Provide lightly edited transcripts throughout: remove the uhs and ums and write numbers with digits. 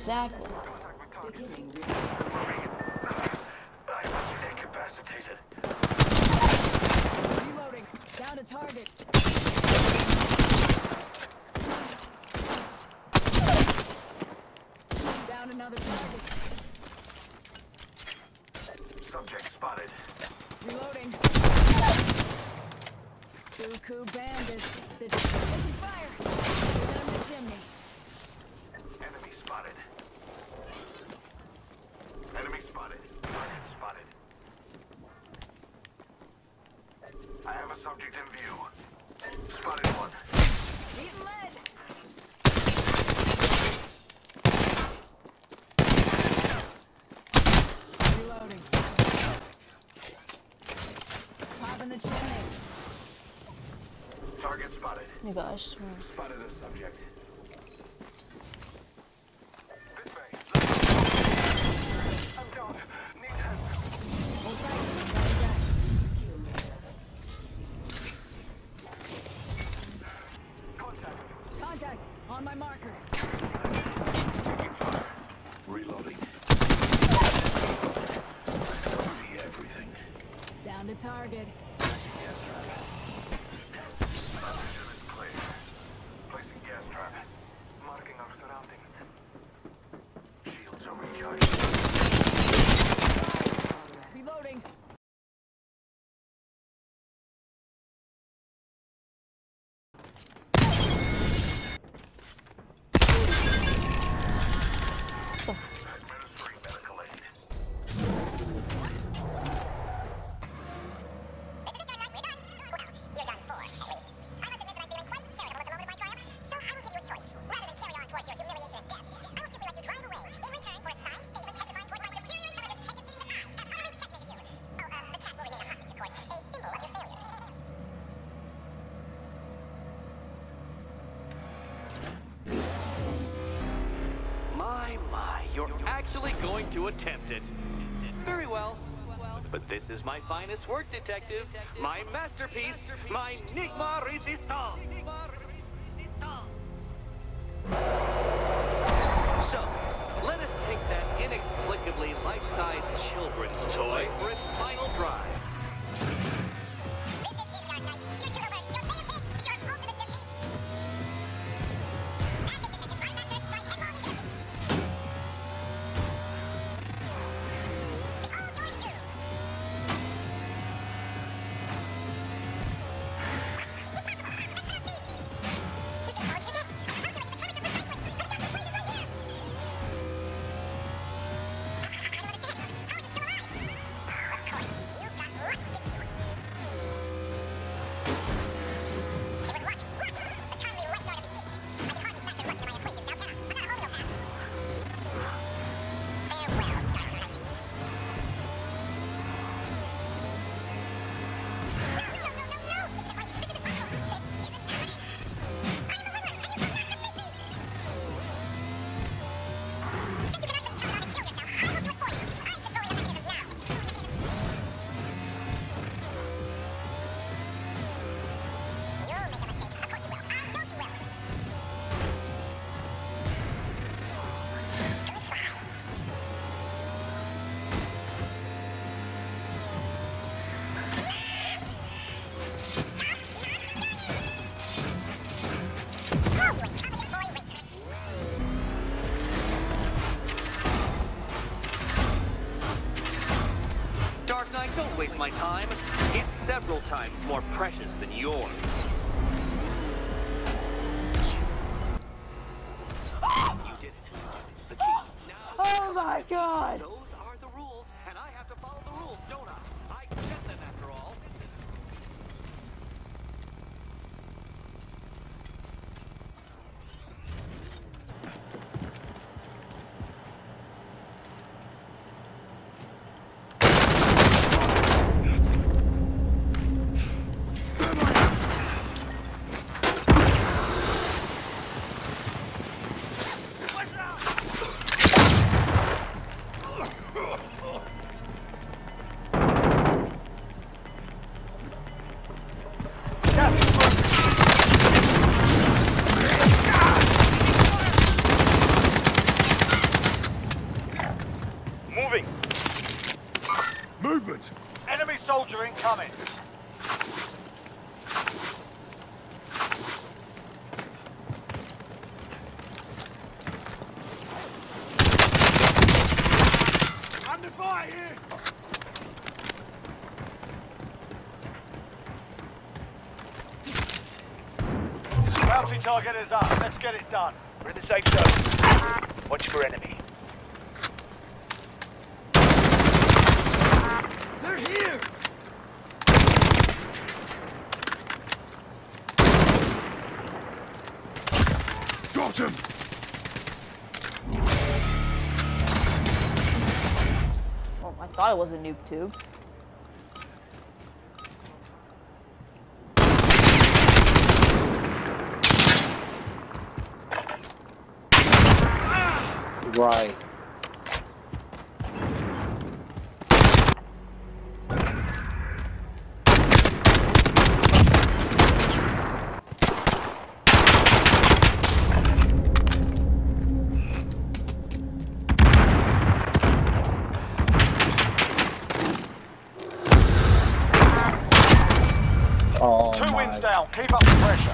Exactly. I'm incapacitated. Reloading. Down to target. Down another target. Subject spotted. Reloading. Cuckoo bandits. Taking fire. Down the chimney. Enemy spotted. Enemy spotted. Target spotted. I have a subject in view. Spotted one. Eating lead. Reloading. Popping the chimney. Target spotted. Oh my gosh. Spotted a subject. This way. I'm down. Need help. Hold tight. Got dash. Contact. Contact. On my marker. Taking fire. Reloading. I still see everything. Down to target. Position is clear. Placing gas trap. Marking our surroundings. Shields are recharged. Reloading. Administering medical aid. My, you're actually going to attempt it. Very well. But this is my finest work, detective. My masterpiece, my Enigma Resistance. So, let us take that inexplicably life-sized children's toy for its final drive. Dark Knight, don't waste my time. It's several times more precious than yours. You did it. The key. Now, Oh my god! those are the rules, and I have to follow the rules, don't I? I set them after all. Bounty target is up. Let's get it done. We're in the safe zone. Watch for enemy. They're here! Dropped him! Oh, I thought it was a noob tube. Right. Oh, Two wins down. Keep up the pressure.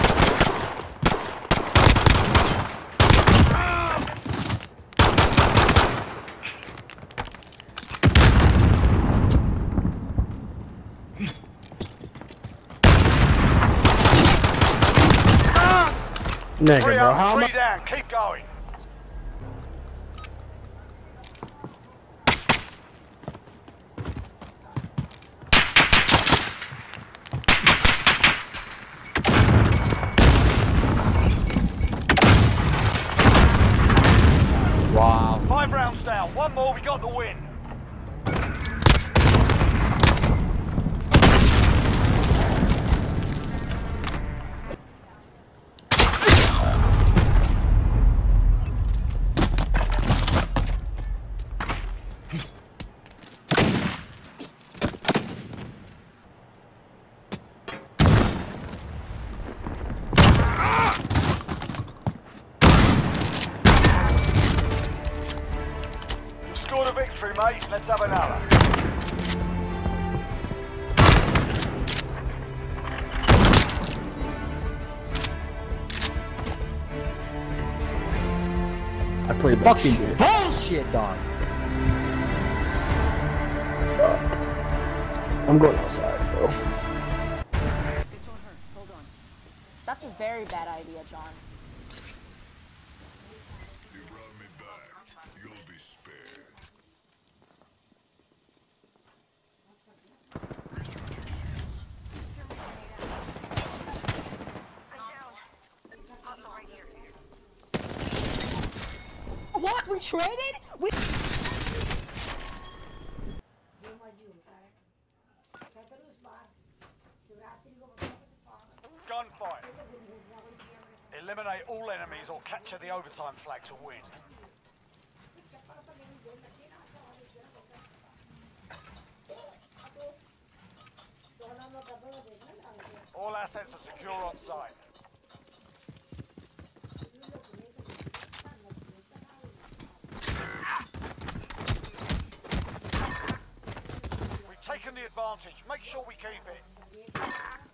Nigga, Three bro, up, how three much? down. Keep going. Wow. 5 rounds down. One more. We got the win. Scored a victory, mate. Let's have another. I played fucking bullshit, dog. I'm going outside, bro. This won't hurt. Hold on. That's a very bad idea, John. You brought me back. You'll be spared. What? We traded? We. Gunfight. Eliminate all enemies or capture the overtime flag to win. All assets are secure on site. We've taken the advantage. Make sure we keep it.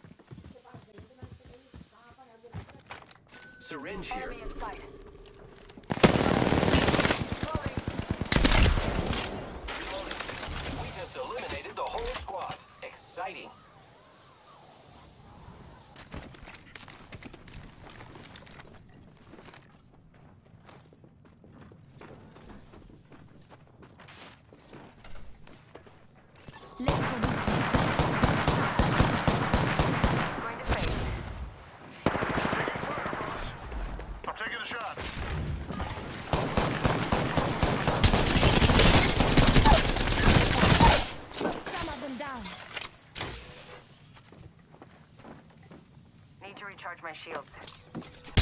Syringe here. Enemy in sight. We just eliminated the whole squad. Exciting. Let's go this way. Taking fire, boss. I'm taking the shot. Some of them down. Need to recharge my shields.